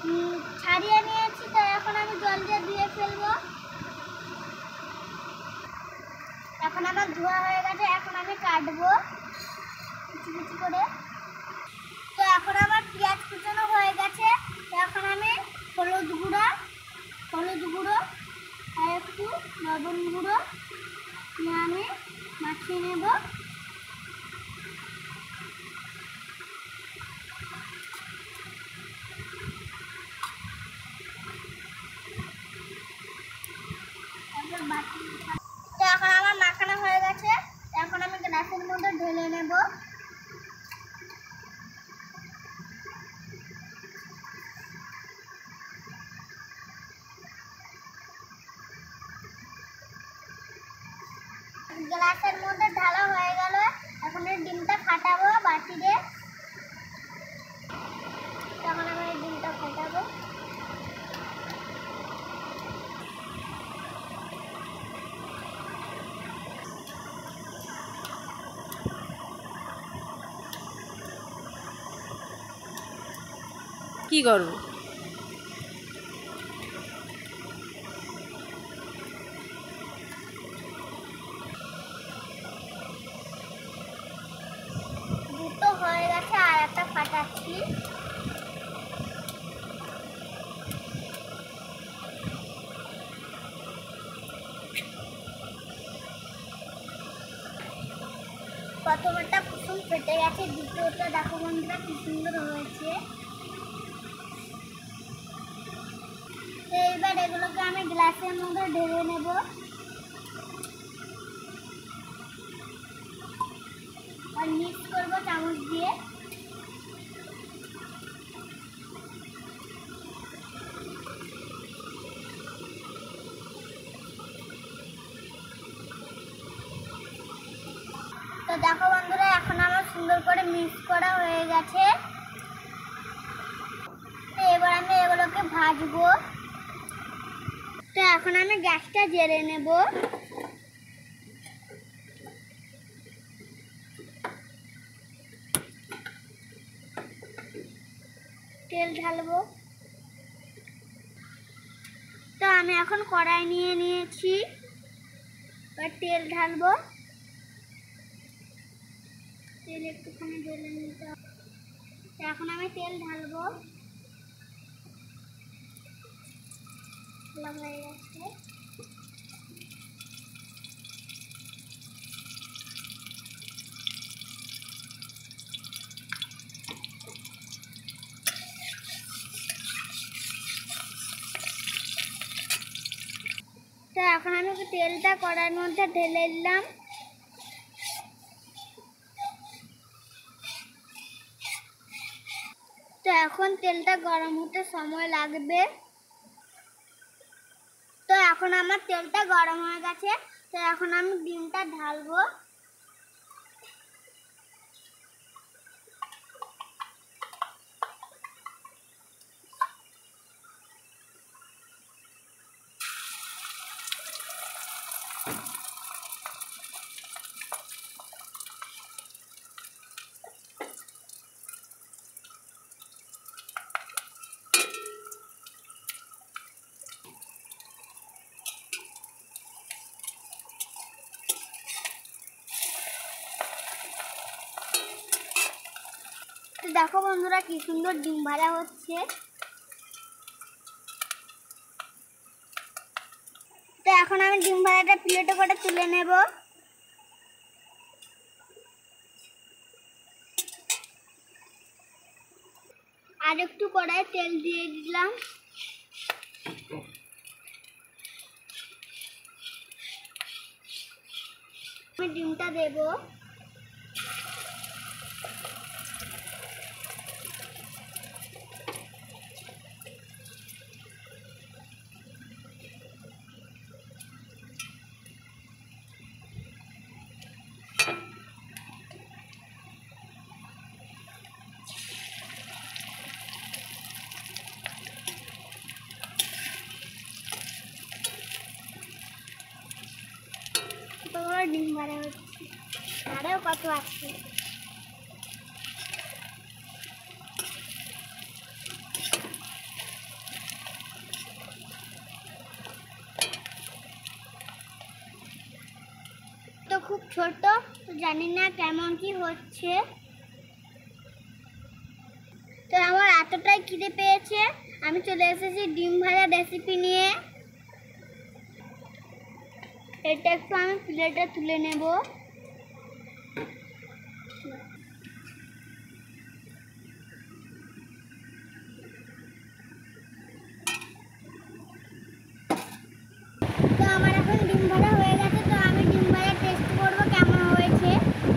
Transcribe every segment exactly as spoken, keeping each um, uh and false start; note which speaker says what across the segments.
Speaker 1: ছাড়িয়ে নিয়েছি, তো এখন আমি জল দিয়ে ধুয়ে ফেলবো। এখন আমার ধোয়া হয়ে গেছে, এখন আমি কাটবো কুচি কুচি করে। তো এখন আমার পেঁয়াজ কুচানো হয়ে গেছে, তো এখন আমি হলুদ গুঁড়ো হলুদ গুঁড়ো আর একটু লবণ গুঁড়ো নিয়ে আমি মাখিয়ে নেব। তো এখন আমার মাখানো হয়ে গেছে, এখন আমি গ্লাসের মধ্যে ঢেলে নেব। গ্লাসের মধ্যে ঢালা হয়ে গেল, এখন এই ডিমটা ফাটাবো বাটিতে। তখন আমি এই ডিমটা ফাটাবো।
Speaker 2: কি করবো?
Speaker 1: দুটো হয়ে গেছে, আর একটা ফাটাচ্ছি। প্রথমটা কুসুম ফেটে গেছে, দ্বিতীয়টা দেখো বন্ধুরা কি সুন্দর হয়েছে। এইবার এগুলোকে আমি গ্লাসের মধ্যে ঢেলে নেব। আর মিক্স করবো চামচ দিয়ে। তো দেখো বন্ধুরা, এখন আমার সুন্দর করে মিক্স করা হয়ে গেছে। তো এবার আমি এগুলোকে ভাজবো। তো এখন আমি গ্যাসটা জ্বেলে নেব। তেল ঢালবো। তো আমি এখন কড়াই নিয়ে নিয়েছি, এবার তেল ঢালবো। তেল একটুখানি ঢেলে নিতে হবে। তো এখন আমি তেল ঢালবো। হয়ে গেছে। তো এখন আমি তেলটা কড়াইয়ের মধ্যে ঢেলে দিলাম। তো এখন তেলটা গরম হতে সময় লাগবে। তো এখন আমার তেলটা গরম হয়ে গেছে, তো এখন আমি ডিমটা ঢালবো। দেখো বন্ধুরা কি সুন্দর ডিম ভাজা হচ্ছে। তো এখন আমি ডিম ভাজাটা প্লেটে করে তুলে নেব। আর একটু কড়াই তেল দিয়ে দিলাম। আমি ডিমটা দেব। ডিম ভাজা হচ্ছে, আরও কত আছে। ছোট, জানি না কেমন কি হচ্ছে। তো আমার এতটাই খিদে পেয়েছে, আমি চলে এসেছি ডিম ভাজা রেসিপি নিয়ে। এটা একটু আমি প্লেটে তুলে নেব। তো আমার এখন ডিম ভাজা হয়ে গেছে, তো আমি ডিম ভাজা টেস্ট করবো কেমন হয়েছে।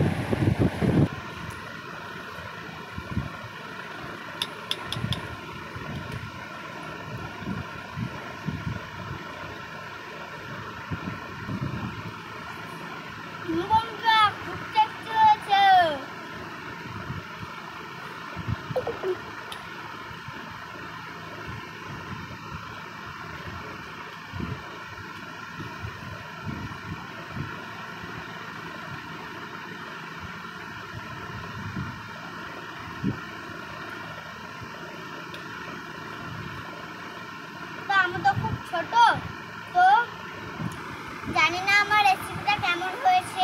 Speaker 1: বন্ধুরা, খুব টেস্টি হয়েছে। তো আমি তো খুব ছোট, তো জানি না আমার রেসিপিটা কেমন হয়েছে।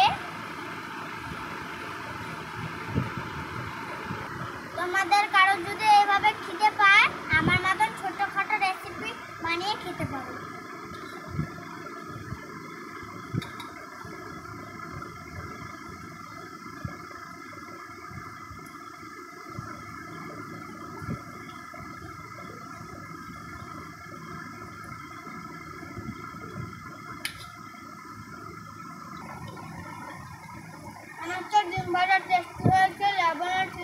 Speaker 1: তোমাদের কারোর যদি এইভাবে খিদে পায়, আমার মতন ছোটখাটো রেসিপি বানিয়ে খেতে পারো। আমার তো ডিম ভাজা টেস্টি হয়েছে, লবণ